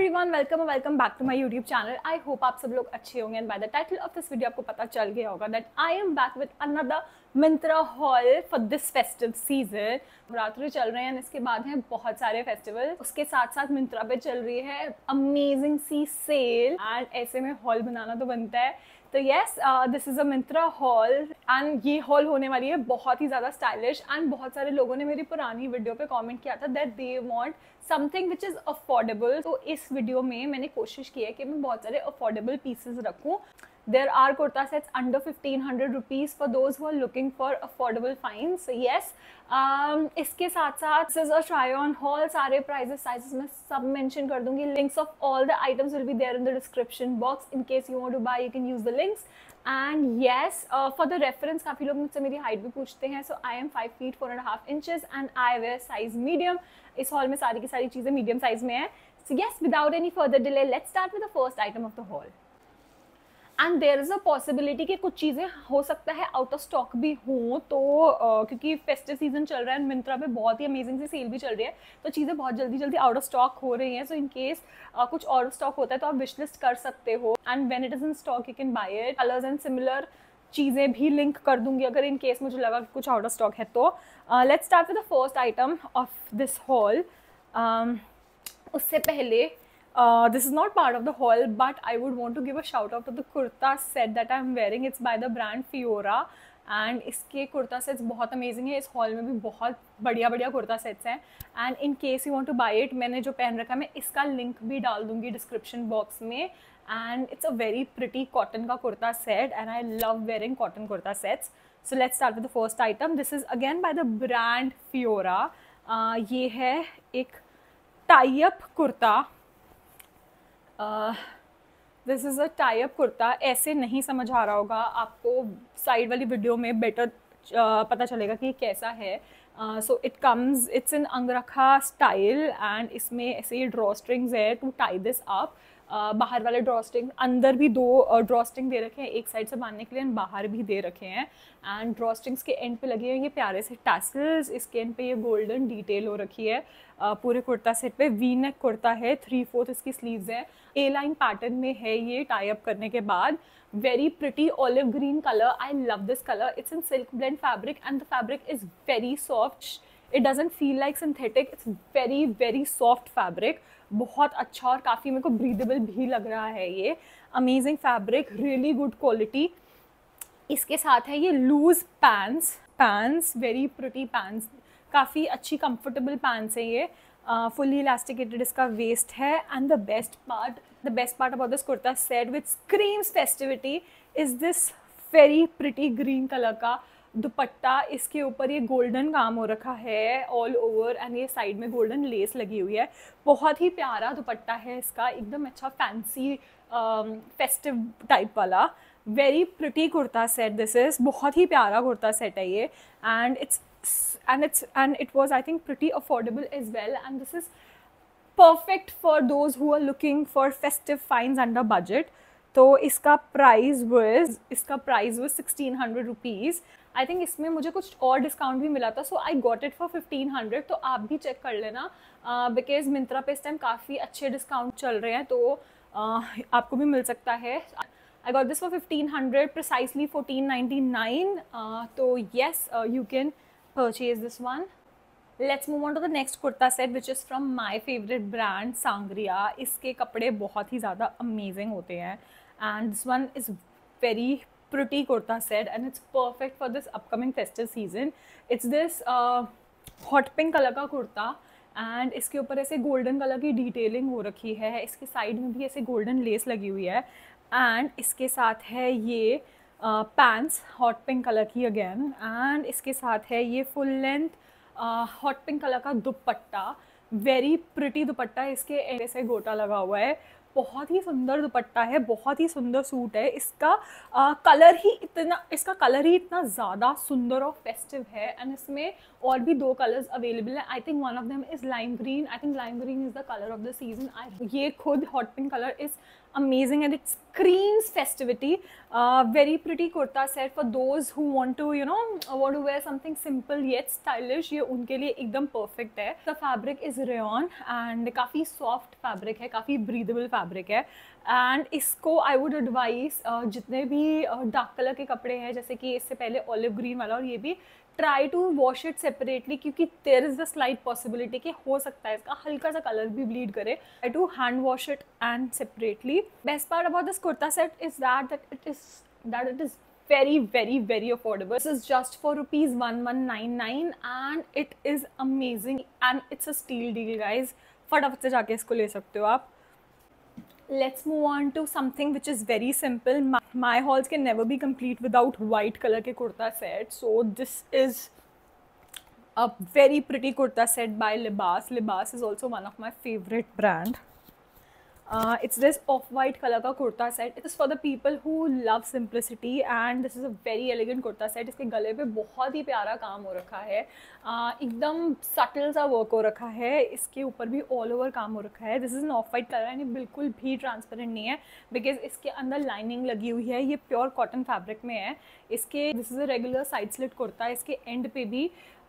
Everyone, welcome back to my YouTube channel. I hope आप सब लोग अच्छे होंगे and by the title of this video आपको पता चल गया होगा that I am back with another Myntra haul for this festive season. Navratri चल रहे हैं, इसके बाद हैं बहुत सारे फेस्टिवल, उसके साथ साथ मिंत्रा पे चल रही है अमेजिंग सी सेल एंड ऐसे में हॉल बनाना तो बनता है। तो yes, this is a Myntra haul and ये हॉल होने वाली है बहुत ही ज़्यादा स्टाइलिश। एंड बहुत सारे लोगों ने मेरी पुरानी वीडियो पे कमेंट किया था that they want something which is affordable. तो इस वीडियो में मैंने कोशिश की है कि मैं बहुत सारे अफोर्डेबल पीसेस रखूँ। There are kurta sets under 1500 rupees for those who are looking for affordable finds. So yes, इसके साथ साथ this is a try on haul, सारे prices sizes मैं सब mention कर दूंगी। Links of all the items will be there in the description box. In case you want to buy, you can use the links. And yes, for the reference, काफ़ी लोग मुझसे मेरी height भी पूछते हैं। So I am 5 feet 4.5 inches and I wear size medium. इस haul में सारी की सारी चीज़ें medium size में हैं। So yes, without any further delay, let's start with the first item of the haul. And there is a possibility कि कुछ चीज़ें हो सकता है आउट ऑफ स्टॉक भी हों, तो क्योंकि फेस्टिव सीजन चल रहा है, मिंत्रा पे बहुत ही अमेजिंग सी सेल भी चल रही है, तो चीज़ें बहुत जल्दी जल्दी आउट ऑफ स्टॉक हो रही हैं। सो इन केस कुछ आउट ऑफ स्टॉक होता है तो आप विश लिस्ट कर सकते हो and when it is in stock you can buy it. Colours and similar चीज़ें भी लिंक कर दूंगी अगर इन केस मुझे लगा कि कुछ आउट ऑफ स्टॉक है। तो let's start with the first item of this haul. उससे पहले this is not part of the haul, but I would want to give a shout out to the kurta set that I'm wearing. It's by the brand Fiora and इसके kurta sets बहुत amazing है। इस hall में भी बहुत बढ़िया बढ़िया kurta sets हैं and in case you want to buy it, मैंने जो पहन रखा है मैं इसका लिंक भी डाल दूंगी डिस्क्रिप्शन बॉक्स में। And it's a very pretty cotton का kurta set and I love wearing cotton kurta sets. So let's start with the first item. This is again by the brand Fiora. ये है एक tie up kurta. This is a tie up kurta. ऐसे नहीं समझ आ रहा होगा आपको, साइड वाली वीडियो में बेटर पता चलेगा कि कैसा है। So it comes, it's in angrakha style and इसमें ऐसे ये ड्रॉ स्ट्रिंग्स है टू टाई दिस अप। बाहर वाले ड्रॉ स्ट्रिंग, अंदर भी दो ड्रॉ स्ट्रिंग दे रखे हैं, एक साइड से बांधने के लिए एंड बाहर भी दे रखे हैं। एंड ड्रॉ स्ट्रिंग्स के एंड पे लगे हैं ये प्यारे से टैसल्स, इसके एंड पे ये गोल्डन डिटेल हो रखी है। पूरे कुर्ता सेट पे वी नेक कुर्ता है, 3/4 इसकी स्लीव्स है, ए लाइन पैटर्न में है ये टाई अप करने के बाद। Very pretty olive green colour, I love this colour. It's in silk blend fabric and the fabric is very soft. It doesn't feel like synthetic, it's very very soft fabric. बहुत अच्छा और काफ़ी मेरे को breathable भी लग रहा है ये। Amazing fabric, really good quality. इसके साथ है ये loose pants, very pretty pants, काफ़ी अच्छी कंफर्टेबल पैंट्स है ये। फुली इलास्टिकेटेड इसका वेस्ट है and the best part about this kurta set which screams festivity is this very pretty green colour का दुपट्टा। इसके ऊपर ये गोल्डन काम हो रखा है ऑल ओवर एंड ये साइड में गोल्डन लेस लगी हुई है। बहुत ही प्यारा दुपट्टा है इसका, एकदम अच्छा फैंसी फेस्टिव टाइप वाला। Very pretty kurta set this is, बहुत ही प्यारा कुर्ता सेट है ये। And it was I think pretty affordable as well, and this is perfect for those who are looking for festive finds under budget. तो इसका price was 1600 rupees. I think इसमें मुझे कुछ और डिस्काउंट भी मिला था, so I got it for 1500। तो आप भी चेक कर लेना बिकॉज मिंत्रा पे इस टाइम काफ़ी अच्छे डिस्काउंट चल रहे हैं, तो आपको भी मिल सकता है। I got this for 1500, precisely 1499. तो yes, you can purchase this one. Let's move on to the next kurta set, which is from my favorite brand Sangria. इसके कपड़े बहुत ही ज़्यादा amazing होते हैं and this one is very pretty kurta set and it's perfect for this upcoming festive season. It's this hot pink color का kurta and इसके ऊपर ऐसे गोल्डन कलर की डिटेलिंग हो रखी है, इसके साइड में भी ऐसे गोल्डन लेस लगी हुई है एंड इसके साथ है ये पैंट्स हॉट पिंक कलर की अगेन एंड इसके साथ है ये full length hot pink colour का दुपट्टा। वेरी प्रिटी दुपट्टा है, इसके ऐसे गोटा लगा हुआ है। बहुत ही सुंदर दुपट्टा है, बहुत ही सुंदर सूट है। इसका कलर ही इतना ज़्यादा सुंदर और फेस्टिव है एंड इसमें और भी 2 कलर्स अवेलेबल हैं। I think one of them is lime green. I think lime green is the colour of the season. ये खुद hot pink colour is amazing and it's Creams festivity, very pretty kurta set for those who want to want to wear something simple yet stylish. ये उनके लिए एकदम perfect है. The fabric is rayon and काफ़ी soft fabric है, काफ़ी breathable fabric है. And इसको आई वुड एडवाइस जितने भी डार्क कलर के कपड़े हैं, जैसे कि इससे पहले ऑलिव ग्रीन वाला और ये भी, try to wash it separately, क्योंकि there is the slight possibility कि हो सकता है इसका हल्का सा कलर भी ब्लीड करे. Try to hand wash it and separately. Best part about this kurta set is that it is very very very affordable. This is just for rupees 1199 and it is amazing and it's a steal deal guys. फटाफट से जाके इसको ले सकते हो आप. Let's move on to something which is very simple. My hauls can never be complete without white color के kurta set. So this is a very pretty kurta set by Libas. Libas is also one of my favorite brand. It's this off-white color का kurta set. It is for the people who love simplicity and this is a very elegant kurta set. इसके गले पे बहुत ही प्यारा काम हो रखा है, एकदम सटल सा वर्क हो रखा है. इसके ऊपर भी ऑल ओवर काम हो रखा है. This is an off white colour and ये बिल्कुल भी ट्रांसपेरेंट नहीं है बिकॉज इसके अंदर लाइनिंग लगी हुई है. ये प्योर कॉटन फैब्रिक में है. इसके this is a regular side slit kurta. इसके एंड पे भी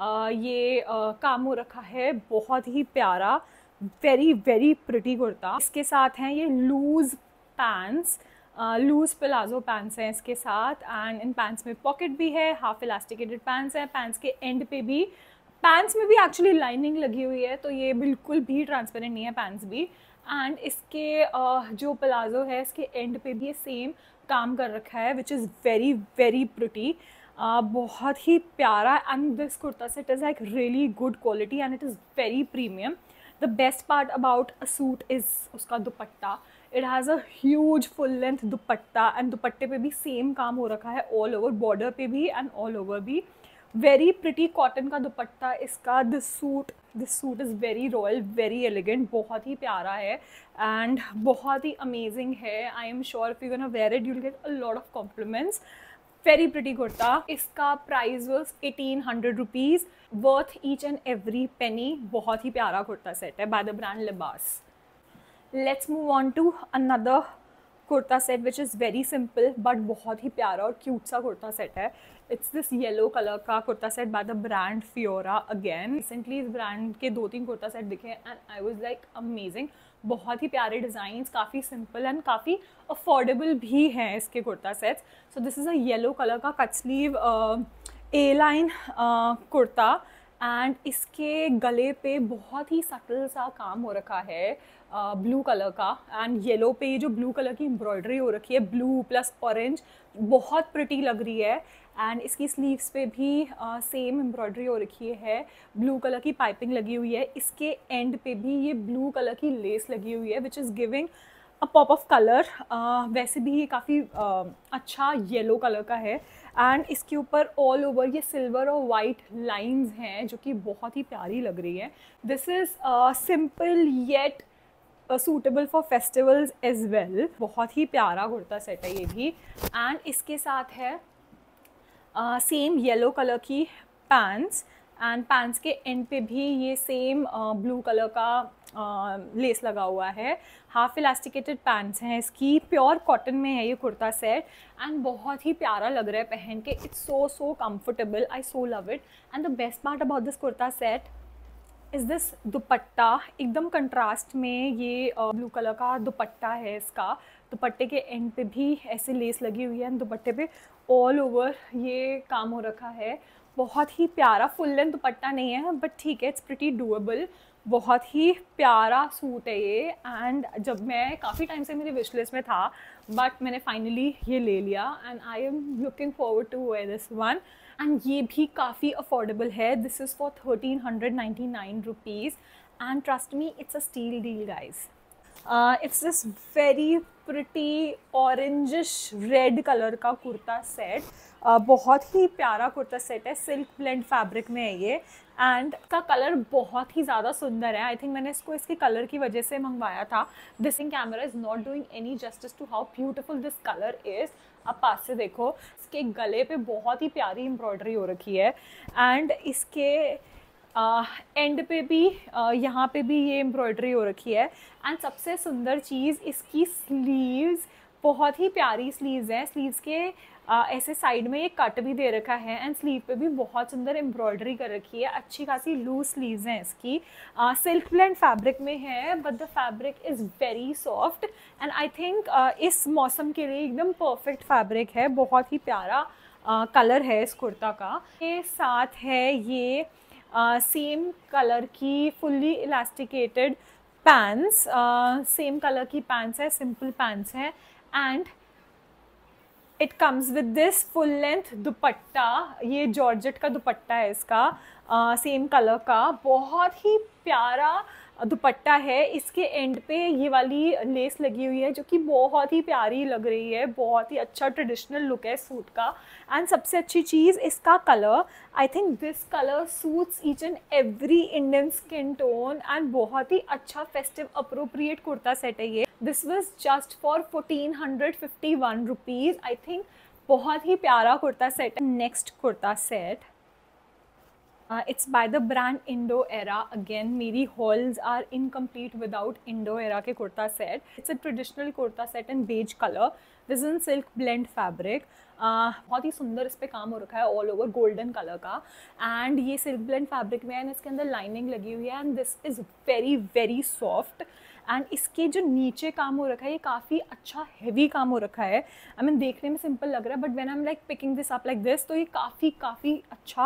ये काम हो रखा है, बहुत ही प्यारा, वेरी वेरी प्रिटी कुर्ता. इसके साथ हैं ये loose pants, loose palazzo pants हैं इसके साथ एंड इन पैंट्स में पॉकेट भी है, हाफ इलास्टिकेटेड पैंट्स हैं. पैंट्स के एंड पे भी, पैंट्स में भी एक्चुअली लाइनिंग लगी हुई है, तो ये बिल्कुल भी ट्रांसपेरेंट नहीं है पैंट्स भी. एंड इसके जो प्लाजो है इसके एंड पे भी ये सेम काम कर रखा है which is very very pretty, बहुत ही प्यारा. And this kurta set is like really good quality and it is very premium. The best part about a suit is उसका दुपट्टा. It has a huge full length dupatta and दुपट्टे पे भी same काम हो रखा है all over, border पे भी and all over भी. Very pretty cotton का दुपट्टा इसका. This suit is very royal, very elegant, बहुत ही प्यारा है and बहुत ही amazing है. I am sure if you're gonna wear it, you'll get a lot of compliments. Very pretty kurta. इसका price was 1800 rupees, worth each and every penny. बहुत ही प्यारा कुर्ता सेट है by the brand Libas. Let's move on to another kurta set which is very simple but बहुत ही प्यारा और cute सा कुर्ता सेट है. It's this yellow color का kurta set by the brand Fiora again. Recently इस ब्रांड के 2-3 कुर्ता सेट दिखे and I was like amazing. बहुत ही प्यारे डिज़ाइंस, काफ़ी सिंपल एंड काफ़ी अफोर्डेबल भी हैं इसके kurta sets. So this is a yellow colour का cut sleeve A line kurta and इसके गले पे बहुत ही सटल सा काम हो रखा है ब्लू कलर का. एंड येलो पे ये जो ब्लू कलर की एम्ब्रॉयडरी हो रखी है, ब्लू प्लस ऑरेंज, बहुत प्रिटी लग रही है. एंड इसकी स्लीव्स पे भी सेम एम्ब्रॉयडरी हो रखी है, ब्लू कलर की पाइपिंग लगी हुई है. इसके एंड पे भी ये ब्लू कलर की लेस लगी हुई है which is giving a pop of colour. वैसे भी ये काफ़ी अच्छा येलो कलर का है एंड इसके ऊपर ऑल ओवर ये सिल्वर और वाइट लाइंस हैं जो कि बहुत ही प्यारी लग रही है. This is simple yet suitable for festivals as well. बहुत ही प्यारा कुर्ता सेट है ये भी. एंड इसके साथ है सेम येलो कलर की पैंट्स एंड पैंट्स के एंड पे भी ये सेम ब्लू कलर का लेस लगा हुआ है. हाफ इलास्टिकेटेड पैंट्स हैं इसकी, प्योर कॉटन में है ये कुर्ता सेट एंड बहुत ही प्यारा लग रहा है पहन के. It's so comfortable, I so love it. And the best part about this kurta set is this dupatta. एकदम कंट्रास्ट में ये ब्लू कलर का दुपट्टा है इसका. दुपट्टे के एंड पे भी ऐसे लेस लगी हुई है एंड दुपट्टे पे ऑल ओवर ये काम हो रखा है. बहुत ही प्यारा, फुल लेंथ दुपट्टा नहीं है बट ठीक है, इट्स प्रिटी डूएबल. बहुत ही प्यारा सूट है ये एंड जब मैं काफ़ी टाइम से मेरी विश लिस्ट में था बट मैंने फाइनली ये ले लिया and I am looking forward to wear this one. And ये भी काफ़ी अफोर्डेबल है. This is for 1399 rupees and trust me it's a steal deal guys. It's this very pretty orangish red colour का kurta set. बहुत ही प्यारा kurta set है, silk blend fabric में है ये एंड इसका कलर बहुत ही ज़्यादा सुंदर है. आई थिंक मैंने इसको इसके कलर की वजह से मंगवाया था. This in camera is not doing any justice to how beautiful this colour is. आप पास से देखो, इसके गले पे बहुत ही प्यारी एम्ब्रॉयडरी हो रखी है एंड इसके एंड पे भी यहाँ पे भी ये एम्ब्रॉयडरी हो रखी है. एंड सबसे सुंदर चीज़, इसकी स्लीव्स बहुत ही प्यारी स्लीव्स हैं। स्लीव्स के ऐसे साइड में ये कट भी दे रखा है एंड स्लीव पे भी बहुत सुंदर एम्ब्रॉयडरी कर रखी है। अच्छी खासी लूज स्लीव्स हैं इसकी। सिल्क ब्लेंड फैब्रिक में है but the fabric is very soft and I think इस मौसम के लिए एकदम परफेक्ट फैब्रिक है। बहुत ही प्यारा कलर है इस कुर्ता का। ये साथ है ये सेम कलर की fully elasticated pants, same colour की पैंट्स है, सिंपल पैंट्स है and it comes with this full length dupatta. ये जॉर्जेट का दुपट्टा है इसका, सेम कलर का। बहुत ही प्यारा दुपट्टा है। इसके एंड पे ये वाली लेस लगी हुई है जो कि बहुत ही प्यारी लग रही है। बहुत ही अच्छा ट्रेडिशनल लुक है सूट का। एंड सबसे अच्छी चीज़ इसका colour, I think this colour suits each and every Indian skin tone and बहुत ही अच्छा फेस्टिव अप्रोप्रिएट कुर्ता सेट है ये। This was just for 1451 rupees. I think बहुत ही प्यारा कुर्ता सेट है। Next kurta set it's by the brand Indo Era. Again, मेरी hauls are incomplete without Indo Era के kurta set. It's a traditional kurta set in beige color. This is in silk blend fabric. बहुत ही सुंदर इस पे काम हो रखा है ऑल ओवर गोल्डन कलर का एंड ये सिल्क ब्लेंड फैब्रिक में है। इसके अंदर लाइनिंग लगी हुई है and this is very very soft and इसके जो नीचे काम हो रखा है ये काफ़ी अच्छा हैवी काम हो रखा है। आई मीन देखने में सिंपल लग रहा है but when I am like picking this up like this तो ये काफ़ी अच्छा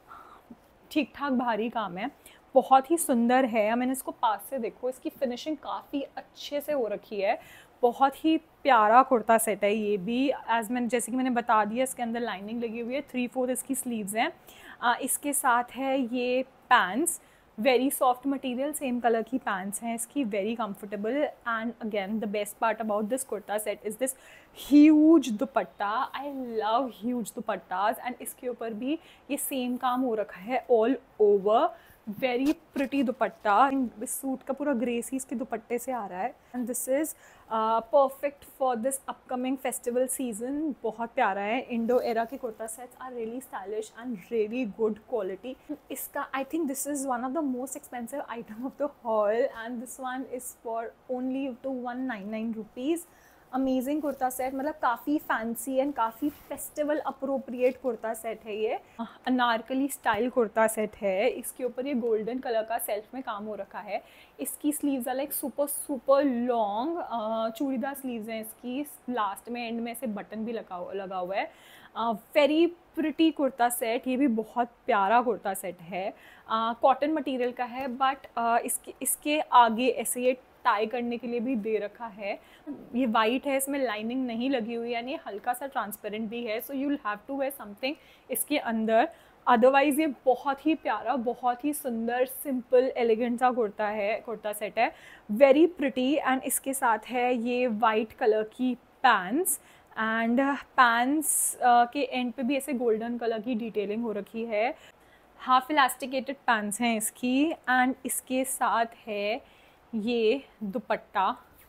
ठीक ठाक भारी काम है। बहुत ही सुंदर है। मैंने इसको पास से देखो, इसकी फिनिशिंग काफ़ी अच्छे से हो रखी है। बहुत ही प्यारा कुर्ता सेट है ये भी। जैसे कि मैंने बता दिया इसके अंदर लाइनिंग लगी हुई है, 3/4 इसकी स्लीव्स हैं। इसके साथ है ये pants, very soft material, same colour की पैंट्स हैं इसकी, very comfortable and again the best part about this kurta set is this huge dupatta. I love huge dupattas and इसके ऊपर भी ये सेम काम हो रखा है all over. Very pretty dupatta. इस सूट का पूरा ग्रेस ही इसके दुपट्टे से आ रहा है and this is perfect for this upcoming festival season. बहुत प्यारा है। इंडो एरा के kurta sets are really stylish and really good quality. इसका I think this is one of the most expensive item of the haul and this one is for only two 199 rupees. Amazing kurta set, मतलब काफ़ी fancy and काफ़ी festival appropriate kurta set है ये। Anarkali style kurta set है। इसके ऊपर ये गोल्डन कलर का सेल्फ में काम हो रखा है। इसकी sleeves are like super long churidar sleeves हैं इसकी। लास्ट में एंड में ऐसे बटन भी लगा हुआ है। Very pretty kurta set. ये भी बहुत प्यारा कुर्ता सेट है। कॉटन मटेरियल का है बट इसके आगे ऐसे ये टाई करने के लिए भी दे रखा है। ये वाइट है, इसमें लाइनिंग नहीं लगी हुई यानी हल्का सा ट्रांसपेरेंट भी है। So you will have to wear something इसके अंदर। अदरवाइज़ ये बहुत ही प्यारा, बहुत ही सुंदर, सिंपल एलिगेंट सा कुर्ता सेट है। वेरी प्रिटी एंड इसके साथ है ये वाइट कलर की पैंट्स एंड पैंट्स के एंड पे भी ऐसे गोल्डन कलर की डिटेलिंग हो रखी है। हाफ इलास्टिकेटेड पैंट्स हैं इसकी एंड इसके साथ है ये दुपट्टा।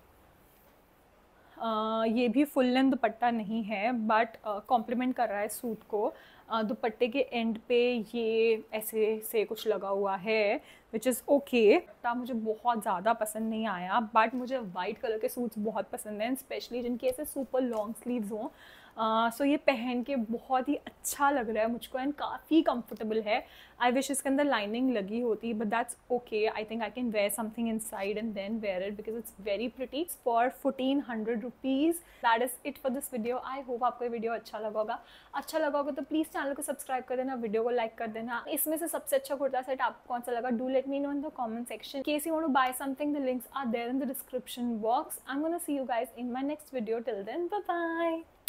ये भी फुल लेंथ दुपट्टा नहीं है बट कॉम्प्लीमेंट कर रहा है सूट को। दुपट्टे के एंड पे ये ऐसे से कुछ लगा हुआ है विच इज़ ओके। मुझे बहुत ज़्यादा पसंद नहीं आया बट मुझे वाइट कलर के सूट्स बहुत पसंद हैं, स्पेशली जिनके ऐसे सुपर लॉन्ग स्लीव्स हों। सो ये पहन के बहुत ही अच्छा लग रहा है मुझको एंड काफ़ी कंफर्टेबल है। आई विश इसके अंदर लाइनिंग लगी होती but that's okay. I think I can wear something inside and then wear it because it's very pretty for 1400 rupees. That is it for this video. I hope आपको ये video अच्छा लगा होगा तो प्लीज़ चैनल को subscribe कर देना, video को लाइक कर देना। इसमें से सबसे अच्छा कुर्ता सेट आपको कौन सा लगा, do let me know in the comment section. In case you want to buy something, the links are there in the description box. I'm gonna see you guys in my next video. Till then, bye bye.